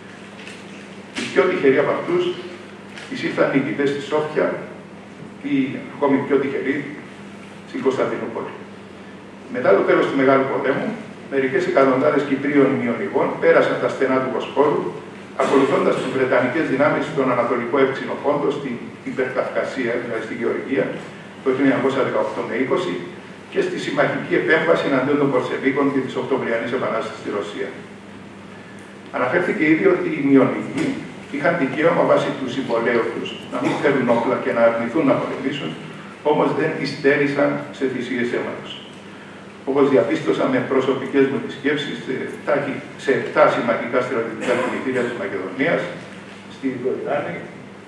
Speaker 5: Οι πιο τυχεροί από αυτούς εισήλθαν νικητές στη Σόφια ή ακόμη πιο τυχεροί στην Κωνσταντινούπολη. Μετά το τέλος του Μεγάλου Πολέμου, μερικές εκατοντάδες Κυπρίων ημιονηγών πέρασαν τα στενά του Βοσπόρου, ακολουθώντας τις Βρετανικές δυνάμεις στον Ανατολικό Εύξηνο Πόντο, στην Υπερκαυκασία, δηλαδή στην Γεωργία, το 1918 με 20 και στη συμμαχική επέμβαση εναντίον των Πολσεβίκων και της Οκτωβριανής Επανάστασης στη Ρωσία. Αναφέρθηκε ήδη ότι οι ημιονηγοί είχαν δικαίωμα βάσει του συμβολέου τους να μην φέρουν όπλα και να αρνηθούν να πολεμήσουν, όμως δεν υστέρησαν σε θυσίες αίματος. Όπως διαπίστωσα με προσωπικές μου επισκέψεις σε 7 συμμαχικά στρατιωτικά κινητήρια της Μακεδονίας, στη Δοϊράνη,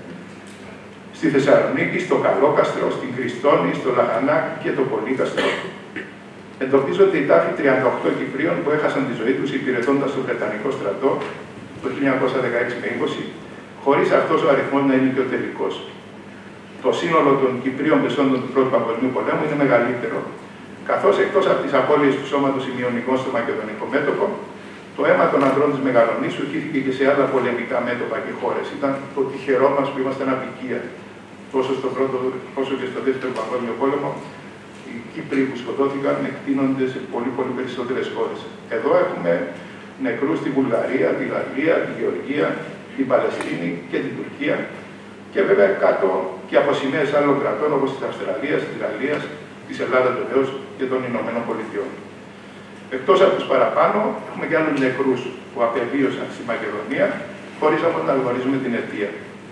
Speaker 5: στη Θεσσαλονίκη, στο Καλόκαστρο, στην Κριστόνη, στο Λαχανάκ και το Πολύκαστρο. Εντοπίζονται οι τάφοι 38 Κυπρίων που έχασαν τη ζωή τους υπηρετώντας στο Βρετανικό στρατό το 1916 με 20, χωρίς αυτός ο αριθμός να είναι και ο τελικός. Το σύνολο των Κυπρίων πεσόντων του Πρώτου Παγκοσμίου Πολέμου είναι μεγαλύτερο, καθώς εκτός από τις απώλειες του σώματος ημιονικών στο μακεδονικό μέτωπο, το αίμα των ανδρών της Μεγαλονήσου χύθηκε και σε άλλα πολεμικά μέτωπα και χώρες. Ήταν το τυχερό μας που ήμασταν απικία. Τόσο στο πρώτο όσο και στο δεύτερο Παγκόσμιο Πόλεμο, οι Κύπροι που σκοτώθηκαν εκτείνονται σε πολύ περισσότερες χώρες. Εδώ έχουμε νεκρούς στη Βουλγαρία, τη Γαλλία, τη Γεωργία, την Παλαιστίνη και την Τουρκία. Και βέβαια κάτω και από σημαίες άλλων κρατών όπως της Αυστραλίας, της Γαλλίας, της Ελλάδας βεβαίως και των Ηνωμένων Πολιτειών. Εκτός από τους παραπάνω, έχουμε και άλλους νεκρούς που απεβίωσαν στη Μακεδονία, χωρίς όμως να γνωρίζουμε την αιτία.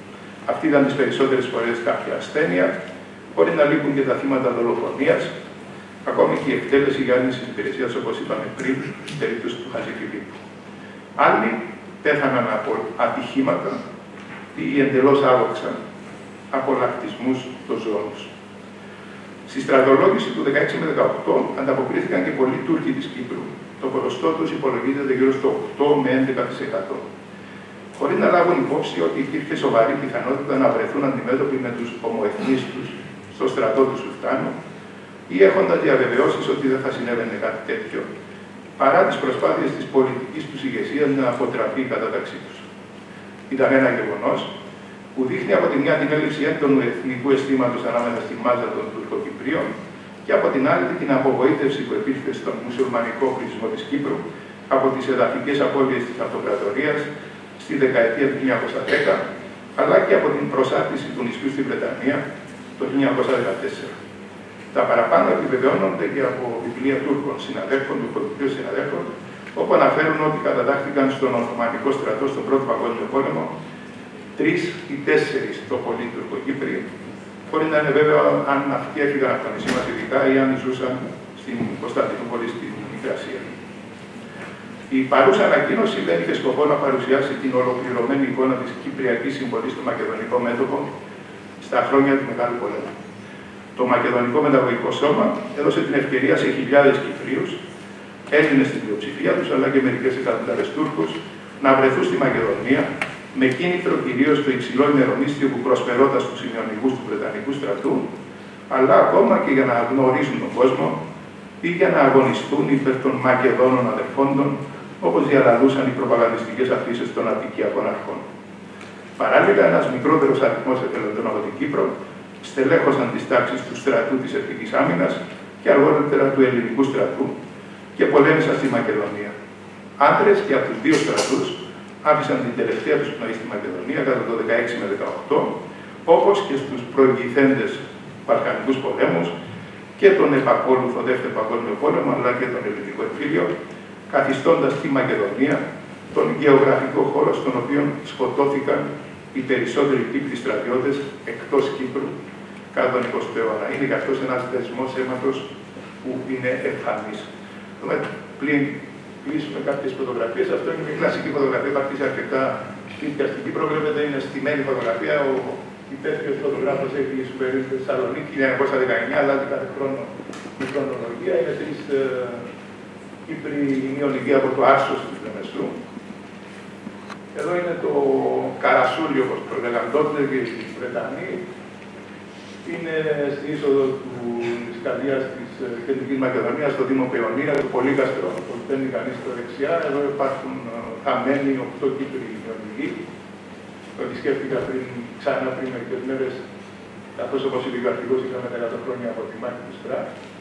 Speaker 5: Αυτή ήταν τις περισσότερες φορές κάποια ασθένεια, μπορεί να λείπουν και τα θύματα δολοφονίας, ακόμη και η εκτέλεση για άρνηση της υπηρεσίας, όπως είπαμε πριν, στην περίπτωση του Χατζηφιλίππου. Άλλοι πέθαναν από ατυχήματα ή εντελώς άδοξα από λακτισμούς των ζώων. Στη στρατολόγηση του 16 με 18 ανταποκρίθηκαν και πολλοί Τούρκοι της Κύπρου. Το ποσοστό τους υπολογίζεται γύρω στο 8 με 11%. Χωρίς να λάβουν υπόψη ότι υπήρχε σοβαρή πιθανότητα να βρεθούν αντιμέτωποι με τους ομοεθνείς τους στο στρατό του Σουλτάνου ή έχοντας διαβεβαιώσεις ότι δεν θα συνέβαινε κάτι τέτοιο, παρά τις προσπάθειες της πολιτικής τους ηγεσίας να αποτραπεί η κατάταξή τους. Ήταν ένα γεγονός που δείχνει από τη μια την έλλειψη έντονου εθνικού αισθήματος ανάμεσα στη μάζα των Τουρκοκυπρίων και από την άλλη την απογοήτευση που υπήρχε στον μουσουλμανικό πληθυσμό της Κύπρου από τις εδαφικές απώλειες της αυτοκρατορίας στη δεκαετία του 1910, αλλά και από την προσάρτηση του νησιού στη Βρετανία το 1914. Τα παραπάνω επιβεβαιώνονται και από βιβλία Τούρκων συναδέλφων, τουρκοκυπρίων συναδέλφων, όπου αναφέρουν ότι κατατάχθηκαν στον Οθωμανικό στρατό στον Πρώτο Παγκόσμιο Πόλεμο 3 ή 4 το πολύ Τουρκοκύπριοι, χωρίς να είναι βέβαιο αν αυτοί έφυγαν από το νησί μας ειδικά ή αν ζούσαν στην Κωνσταντινούπολη, στην Μικρασία. Η παρούσα ανακοίνωση δεν είχε σκοπό να παρουσιάσει την ολοκληρωμένη εικόνα της κυπριακής συμβολής στο μακεδονικό μέτωπο στα χρόνια του Μεγάλου Πολέμου. Το Μακεδονικό Μεταγωγικό Σώμα έδωσε την ευκαιρία σε χιλιάδες Κυπρίους, Έλληνες στην πλειοψηφία τους, αλλά και μερικές εκατοντάδες Τούρκους, να βρεθούν στη Μακεδονία, με κίνητρο κυρίως το υψηλό ημερομίσθιο που προσφερόταν στους ημιονικούς του Βρετανικού στρατού, αλλά ακόμα και για να γνωρίζουν τον κόσμο ή για να αγωνιστούν υπέρ των Μακεδόνων αδερφόντων, όπως διαλαλούσαν οι προπαγανδιστικές αφήσεις των Αττικιακών αρχών. Παράλληλα, ένας μικρότερος αριθμός εθελοντών από την Κύπρο στελέχωσαν τις τάξεις του στρατού της Εθνικής Άμυνας και αργότερα του Ελληνικού στρατού και πολέμησαν στη Μακεδονία. Άντρες και από τους δύο στρατούς άφησαν την τελευταία τους πνοή στη Μακεδονία κατά το 16 με 18, όπως και στους προηγηθέντες Βαλκανικούς πολέμους και τον επακόλουθο Δεύτερο Παγκόσμιο Πόλεμο, αλλά και τον Ελληνικό εμφύλιο, καθιστώντας τη Μακεδονία τον γεωγραφικό χώρο στον οποίο σκοτώθηκαν οι περισσότεροι Κύπροι στρατιώτες εκτός Κύπρου κατά τον 20ο αιώνα. Είναι και αυτός ένας δεσμός αίματος που είναι εμφανής. Πριν κλείσουμε κάποιες φωτογραφίες, αυτό είναι μια κλασική φωτογραφία, υπάρχει σε αρκετά σπίτια στην Κύπρο. Βλέπετε, είναι στημένη φωτογραφία. Ο υπεύθυνος φωτογράφος έχει συμπερίληψη στη Θεσσαλονίκη 1919, αλλάζει κάθε χρόνο η χρονολογία. Είναι 3 Κύπροι ημιονικοί από το Άσος του Λεμεσού. Εδώ είναι το Καρασούλι, όπως το λέγαν τότε, και οι Βρετανοί. Είναι στην είσοδο της καρδιάς της Κεντρικής Μακεδονίας, στο Δήμο Παιωνία, το Πολύκαστρο, που μπαίνει κανείς στο δεξιά. Εδώ υπάρχουν χαμένοι 8 Κύπροι ημιονικοί. Το επισκέφτηκα ξανά πριν μερικές μέρες, καθώς όπως είπε ο αρχηγός, είχαμε 100 χρόνια από τη μάχη του Στρά.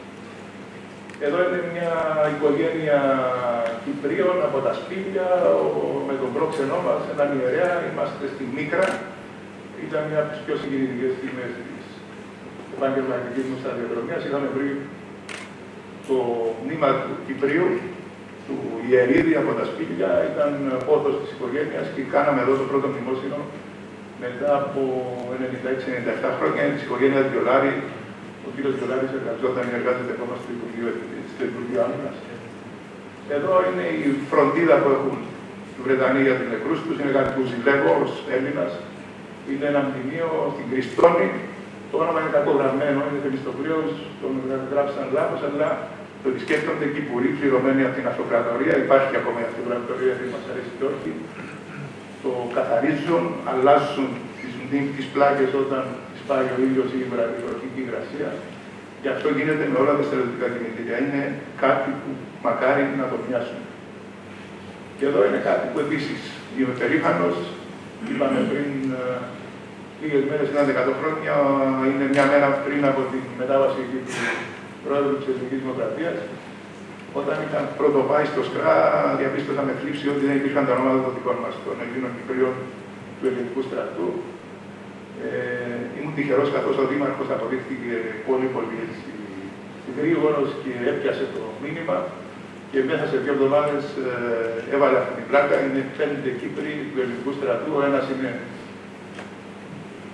Speaker 5: Εδώ είναι μια οικογένεια Κυπρίων από τα σπίτια, με τον πρόξενό μας, έναν ιερέα. Είμαστε στη Μίκρα. Ήταν μια από τις πιο συγκινητικές στιγμές της επαγγελματικής μου σταδιοδρομίας. Είχαμε βρει το μνήμα του Κυπρίου, του Ιερίδη από τα σπίτια. Ήταν πόθος της οικογένειας και κάναμε εδώ το πρώτο μνημόσυνο μετά από 96-97 χρόνια. Είναι της οικογένειας Βιολάρη. Ο κύριος Βιολάρης εργάζεται ακόμα στο Υπουργείο Άμυνας. Εδώ είναι η φροντίδα που έχουν οι Βρετανοί για τους νεκρούς τους. Είναι κάτι που ζηλεύω ως Έλληνας. Είναι ένα μνημείο στην Κριστόνη. Το όνομα είναι κακογραμμένο, είναι Θεμιστοκλέος, τον γράψαν λάθος, αλλά το επισκέπτονται Κυπουροί πληρωμένοι από την αυτοκρατορία. Υπάρχει ακόμα η αυτοκρατορία, δεν μας αρέσει και όχι. Το καθαρίζουν, αλλάζουν τις πλάκες όταν πάει ο ήλιος ή η βροχική υγρασία. Και αυτό γίνεται με όλα τα στερεοτυπικά κινητήρια. Είναι κάτι που μακάρι να το μοιάσουν. Και εδώ είναι κάτι που επίσης είμαι περήφανος. Είπαμε πριν λίγες μέρες, ήταν 100 χρόνια, είναι μια μέρα πριν από τη μετάβαση του Πρόεδρου της Εθνικής Δημοκρατίας. Όταν είχαν πρωτοπάει στο ΣΚΡΑ, διαπίστωσα με θλίψη ότι δεν υπήρχαν τα ονόματα των δικών μας, των Ελλήνων Κυπρίων του Ελληνικού στρατού. Ήμουν τυχερός καθώς ο Δήμαρχος αποδείχθηκε πολύ γρήγορος και έπιασε το μήνυμα και μέσα σε 2 εβδομάδες έβαλε αυτή την πλάκα. Είναι 5 Κύπροι του Ελληνικού στρατού. Ο ένας είναι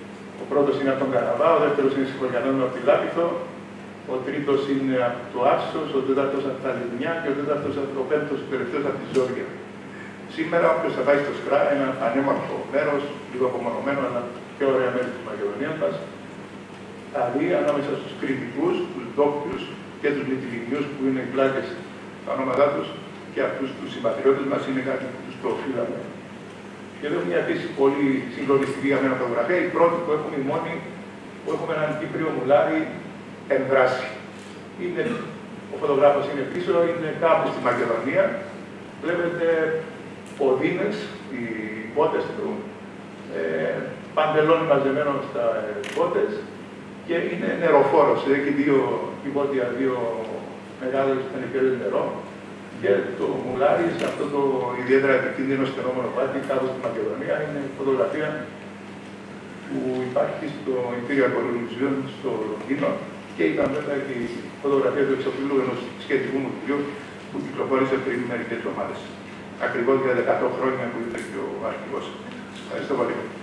Speaker 5: πρώτος είναι από τον Καραβά, ο δεύτερος είναι Σιχωριανών από τη Λάπηθο, ο τρίτος είναι από το Άσσος, ο τέταρτος από τα Λιμνιά και ο πέμπτος, ο τελευταίος από τη Ζόρια. Σήμερα, όποιος θα πάει στο ΣΚΡΑ, ένα ανέμορφο μέρος, λίγο απομονωμένο, αλλά πιο ωραία μέρη της Μακεδονίας μας, θα δει ανάμεσα στους κριτικούς, τους ντόπιους και τους λιτιλινιούς που είναι οι πλάκες τα ονόματά τους και αυτούς τους συμπατριώτες μας είναι κάτι που τους το οφείλαμε. Και εδώ μια επίσης πολύ συγκλονιστική για μένα φωτογραφία, η πρώτη που έχουμε, η μόνη που έχουμε έναν Κύπριο μουλάρι εν δράση. Ο φωτογράφος είναι πίσω, είναι κάπου στη Μακεδονία. Βλέπετε ποδίνες, οι πότες του, παντελόνι μαζεμένο στα πότες και είναι νεροφόρος. Έχει δύο μεγάλες τενεκέρες νερό και το μουλάρι σε αυτό το ιδιαίτερα επικίνδυνο στενόμενο πάτη κάπου στη Μακεδονία είναι φωτογραφία που υπάρχει στο Imperial Museum στο Λονδίνο και ήταν βέβαια και η φωτογραφία του εξοπλού ενός σχετικού μου βιβλίου που κυκλοφόρησε πριν μερικές εβδομάδες. Ακριβώς για 100 χρόνια που είπε και ο αρχηγός. Ευχαριστώ πολύ.